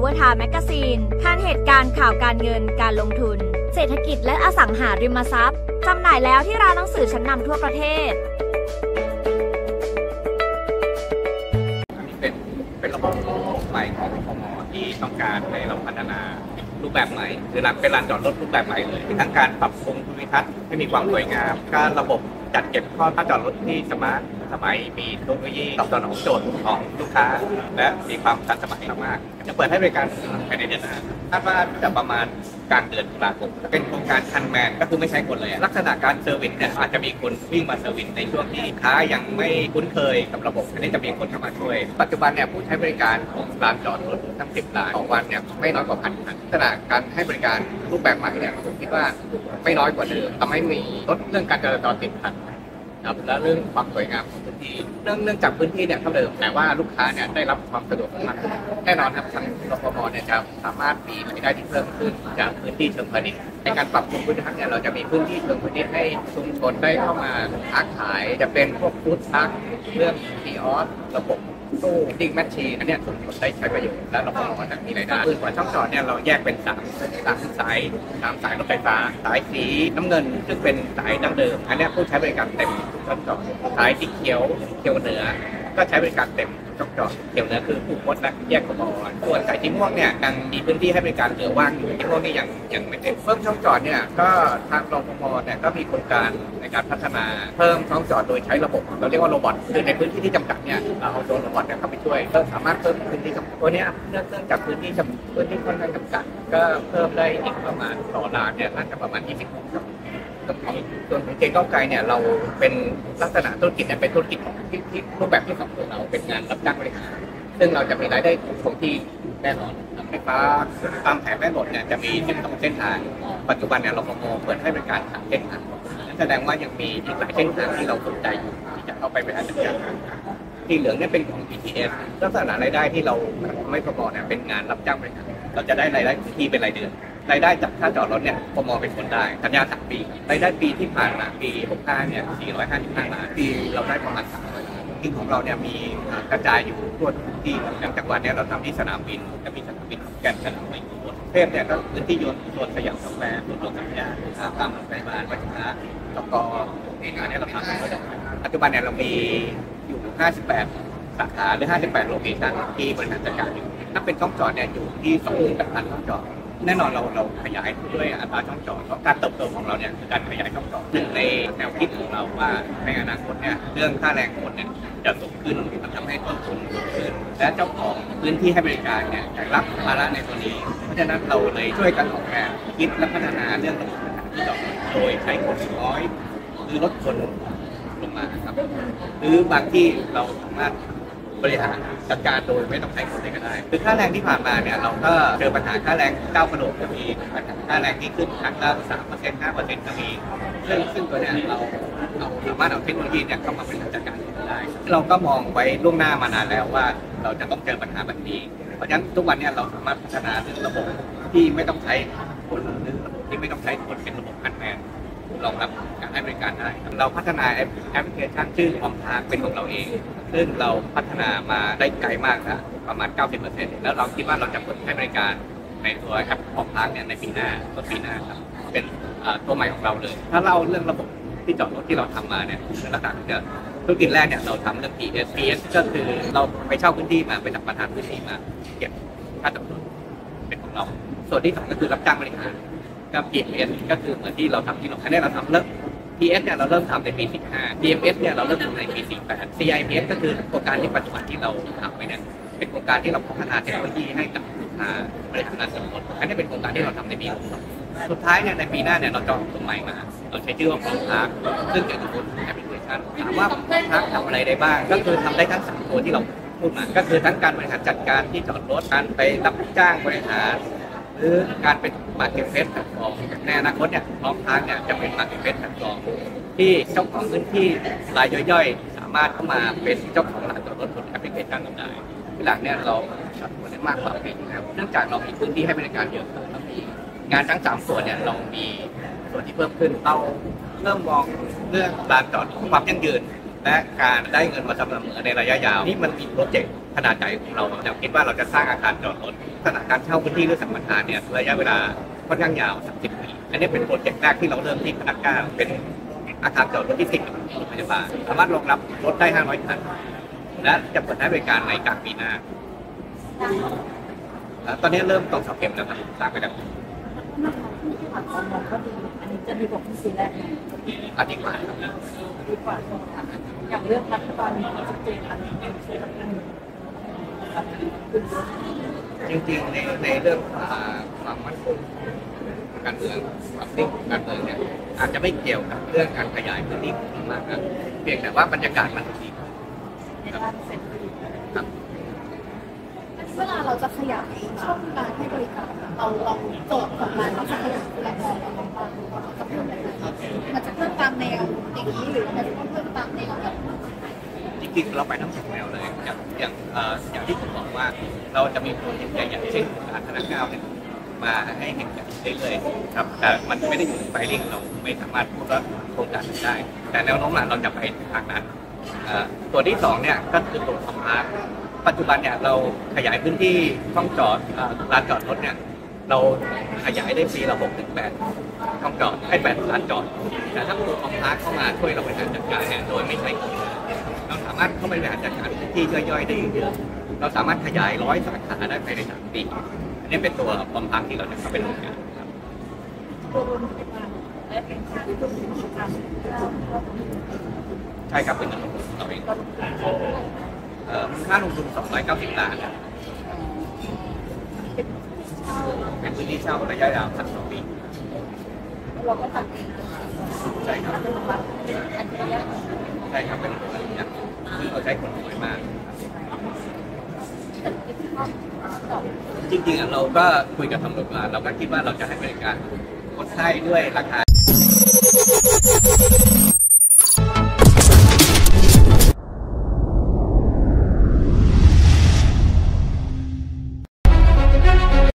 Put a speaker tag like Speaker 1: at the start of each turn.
Speaker 1: Power Time Magazine ทานเหตุการณ์ข่าวการเงินการลงทุนเศรษฐกิจและอสังหาริมทรัพย์จำหน่ายแล้วที่ร้านหนังสือชั้นนำทั่วประเทศ
Speaker 2: เป็นระบบใหม่ของกม.ที่ต้องการให้เราพัฒนารูปแบบใหม่คือเป็นลานจอดรถรูปแบบใหม่เลยทั้งการปรับปรุงภูมิทัศน์ให้มีความสวยงามการระบบจัดเก็บข้อค่าจอดรถที่สมาร์ทสมัยมีเทคโนโลยีตอบสนองโจทย์ของลูกค้าและมีความทันสมัยมากจะเปิดให้บริการภายในเดือนหน้าคาดว่าจะประมาณกลางเดือนตุลาคมเป็นโครงการคันแมนก็คือไม่ใช้คนเลยลักษณะการเซอร์วิสเนี่ยอาจจะมีคนวิ่งมาเซอร์วิสในช่วงที่ลูกค้ายังไม่คุ้นเคยกับระบบอันนี้จะมีคนเข้ามาช่วยปัจจุบันเนี่ยผู้ใช้บริการของลานจอดรถทั้ง10 ลานต่อวันเนี่ยไม่น้อยกว่า1,000 คันลักษณะการให้บริการรูปแบบใหม่เนี่ยผมคิดว่าไม่น้อยกว่าเดิมทำให้มีลดเรื่องการจราจรติดขัดและเรื่องความสวยงามของพื้นที่เนื่องจากพื้นที่เนี่ยเท่าเดิมแต่ว่าลูกค้าเนี่ยได้รับความสะดวกมากแน่นอนครับทางรฟม.เนี่ยจะสามารถมีรายได้ที่เพิ่มขึ้นจากพื้นที่เชิงพาณิชย์ในการปรับปรุงพื้นที่เนี่ยเราจะมีพื้นที่เชิงพาณิชย์ให้ชุมชนได้เข้ามาค้าขายจะเป็นพวกฟู้ดทรัคเรื่องคีออสระบบตู้ดิ้งแมชชีนอันนี้ชุมชนได้ใช้ประโยชน์และรฟม.จะมีรายได้กว่าช่องจอดเนี่ยเราแยกเป็น3 สายรถไฟฟ้าสายสีน้ำเงินซึ่งเป็นสายดั้งเดิมอันนี้ผู้ใช้บริการเต็มช่องจอดสายสีเขียวเหนือก็ใช้บริการเต็มช่องจอดเขียวเหนือคือผูกมดและแยกกม.ส่วนสายสีม่วงเนี่ยยังมีพื้นที่ให้บริการเหลือว่างอยู่ที่ม่วงนี่ยังไม่เต็มเพิ่มช่องจอดเนี่ยก็ทางรฟม.เนี่ยก็มีโครงการในการพัฒนาเพิ่มช่องจอดโดยใช้ระบบเราเรียกว่าโรบอทคือในพื้นที่ที่จำกัดเนี่ยเราเอาโดรนโรบอทเข้าไปช่วยก็สามารถเพิ่มพื้นที่ตัวนี้เนื่องจากพื้นที่ค่อนข้างจำกัดก็เพิ่มได้อีกประมาณต่อลานเนี่ยน่าจะประมาณ20 ครับส่วนของเจก้าวไกลเนี่ยเราเป็นลักษณะธุรกิจเนี่ยเป็นธุรกิจที่รูปแบบที่2ของเราเป็นงานรับจ้างบริการซึ่งเราจะมีรายได้คงที่แน่นอนไฟฟ้าตามแผนแม่บทเนี่ยจะมี12 เส้นทางปัจจุบันเนี่ยเราเปิดให้บริการ3 เส้นทางแสดงว่ายังมีอีกหลายเส้นทางที่เราสนใจอยู่ที่จะเข้าไปบริหารจัดการที่เหลืองเนี่ยเป็นของ BTS ลักษณะรายได้ที่เราไม่พอเนี่ยเป็นงานรับจ้างบริการเราจะได้รายได้ที่เป็นรายเดือนรายได้จากค่าจอดรถเนี่ยพม.เป็นคนได้สัญญา3 ปีรายได้ปีที่ผ่านมาปี65เนี่ย455 ล้านปีเราได้ประมาณ300 ล้านที่ของเราเนี่ยมีกระจายอยู่ทั่วทุกที่อย่างจังหวัดเนี่ยเราทำที่สนามบินจะมีสนามบินแก่นสนามบินกรุงเทพเนี่ยก็พื้นที่โซนสยามสแควร์โซนสัญญาตามไปบ้านวัชระแล้วก็ในงานนี้เราทำปัจจุบันเนี่ยเรามีอยู่58 สาขาหรือ58 โลเคชั่นที่บริหารจัดการอยู่ถ้าเป็นช่องจอดเนี่ยอยู่ที่ 28,000 ช่องจอดแน่นอนเราขยายด้วยอัตราช่องจอดเพราะการเติบโตของเราเนี่ยคือการขยายช่องจอดหนึ่งในแนวคิดของเราว่าในอนาคตเนี่ยเรื่องค่าแรงคนเนี่ยจะสูงขึ้นมันทำให้ต้นทุนสูงขึ้นและเจ้าของพื้นที่ให้บริการเนี่ยจะรับภาระในตัวนี้เพราะฉะนั้นเราเลยช่วยกันออกแบบคิดและพัฒนาเรื่องระบบที่จอดโดยใช้คนน้อยหรือลดคนลงมาครับหรือบางที่เราสามารถบริหารจัดการโดยไม่ต้องใช้คนเลยก็ได้คือค่าแรงที่ผ่านมาเนี่ยเราก็เจอปัญหาค่าแรงก้าวกระโดดก็มีปัญหาค่าแรงที่ขึ้นครั้งละ 3% 5% ก็มีซึ่งตัวเนี้ยเราสามารถเอาเทคโนโลยีเนี่ยเข้ามาบริหารจัดการได้เราก็มองไว้ล่วงหน้ามานานแล้วว่าเราจะต้องเจอปัญหาแบบนี้เพราะฉะนั้นทุกวันนี้เราสามารถพัฒนาระบบที่ไม่ต้องใช้คนหรือระบบที่ไม่ต้องใช้คนเป็นระบบคันแมนรองรับการให้บริการได้เราพัฒนาแอปพลิเคชันชื่อออมทางเป็นของเราเองซึ่งเราพัฒนามาได้ไกลมากนะประมาณ 90% แล้วเราคิดว่าเราจะเปิดให้บริการในตัวแอปออมทางเนี่ยในปีหน้าต้นปีหน้าครับเป็นตัวใหม่ของเราเลยถ้าเล่าเรื่องระบบที่จอดรถที่เราทำมาเนี่ยคือลักษณะจะธุรกิจแรกเนี่ยเราทำเรื่อง PS ก็คือเราไปเช่าพื้นที่มาไปจับประทานพื้นที่มาเก็บค่าจอดรถเป็นของเราส่วนที่2ก็คือรับจ้างบริการกับ PMS ก็คือเหมือนที่เราทำที่เราอันนี้เราทำเริ่ม PS เนี่ยเราเริ่มทำในปี 15 PMS เนี่ยเราเริ่มทำในปี 48 CIPS ก็คือโครงการที่ปัจจุบันที่เราทำไปเนี่ยเป็นโครงการที่เราพัฒนาเทคโนโลยีให้กับลูกค้าบริหารงานส่วนรถอันนี้เป็นโครงการที่เราทำในปี 62สุดท้ายเนี่ยในปีหน้าเนี่ยเราจองตัวใหม่มาเราใช้ชื่อว่าพร้อมทักซึ่งเกี่ยวกับแอปพลิเคชันถามว่าพร้อมทักทำอะไรได้บ้างก็คือทำได้ทั้ง3ตัวที่เราพูดมาก็คือทั้งการบริหารจัดการที่จอดรถการไปรับจ้างบริหารหรือการเป็นมาร์เก็ตเพลสแพลตฟอร์มในอนาคตเนี่ยพร้อมทางเนี่ยจะเป็นมาร์เก็ตเพลสแพลตฟอร์มที่เจ้าของพื้นที่รายย่อยๆสามารถเข้ามาเป็นเจ้าของร้านจอดรถบนแอปพลิเคชันได้ที่หลังเนี่ยเราจัดตัวได้มากกว่าปีที่แล้วเนื่องจากเรามีพื้นที่ให้บริการเยอะเรามีงานทั้ง3ส่วนเนี่ยเรามีส่วนที่เพิ่มขึ้นเราเริ่มมองเรื่องลานจอดความยั่งยืนและการได้เงินมาสม่ำเสมอในระยะยาวนี่มันมีโปรเจกต์ขนาดใหญ่ของเราเราคิดว่าเราจะสร้างอาคารจอดรถขนาดการเช่าพื้นที่หรือสัมปทานเนี่ยระยะเวลาค่อนข้างยาว30 ปีอันนี้เป็นโปรเจกต์แรกที่เราเริ่มที่พนักงานเป็นอาคารจอดรถที่ติดกับโรงพยาบาลสามารถรองรับรถได้500 คันและจะเปิดให้บริการในกลางปีหน้าตอนนี้เริ่มตอกเสาเข็มแล้วครับสร้างไปแล้ว
Speaker 3: ผ่านความมองก็ดีอันนี้จะดีกว่าที่ซีแรก
Speaker 2: อันนี้ผ่านครับ
Speaker 3: ดีกว่าอย่างเรื่องรัฐบาลมีชัดเจนอันนี้เป็นช่วยรัฐบาล
Speaker 2: จริงๆในเรื่องความมั่นคงการเมืองความนิ่งการเมืองเนี่ยอาจจะไม่เกี่ยวกับเรื่องการขยายพื้นที่มากนะเพียงแต่ว่าบรรยากาศมันดีครับ
Speaker 4: เวลาเราจะขยายช่องการให้บริการเราโจทย์ของมันเราจะขยายและมองเราบ้างจะเพิ่มอะไรมันจะเพิ่มตามแนวอย่างนี้หรือมันจะเพิ่มตามแนวแบบ
Speaker 2: จริงๆเราไปทั้งสองแนวเลยอย่างที่ผมบอกว่าเราจะมีโปรเจกต์ใหญ่ๆเช่นการธนาคารเนี่ยมาให้เห็นกันเรื่อยๆครับแต่มันไม่ได้อยู่ในไฟลิ่งเราไม่สามารถพูดว่าโครงการได้แต่แนวโน้มเราจะไปทางนั้นตัวที่2เนี่ยก็คือตรงคอมพาร์คปัจจุบันเนี่ยเราขยายพื้นที่ช่องจอดลานจอดรถเนี่ยเราขยายได้ปีละ6 ถึง 8ช่องจอดให้8 ลานจอดแต่ถ้าตัวคอมพาร์คเข้ามาช่วยเราบริหารจัดการเนี่ยโดยไม่ใช้คนเราสามารถเข้าไปบริหารจัดการพื้นที่ย่อยๆได้เยอะๆเราสามารถขยาย100 สาขาได้ภายใน3 ปีอันนี้เป็นตัวคอมพาร์คที่เราจะเข้าไปลงกันครับ
Speaker 3: ตัวโรงพยาบาลและเป็นการที่ต้องมีการ
Speaker 2: ใช่ครับเป็นเงินลงทุนของเราเองมูลค่าลงทุน290 ล้านนะเป็นพื้นที่เช่าระยะยาว12 ปี
Speaker 3: เราก็ตัดเอง
Speaker 2: ใช่ครับ
Speaker 3: เป็นวัดอันนี้
Speaker 2: ใช่ครับเป็นระบบอะไรอย่างซึ่งเราใช้คนน้อยมากจริงๆเราก็คุยกับตำรวจมาเราก็คิดว่าเราจะให้บริการคนไข้ด้วยราคา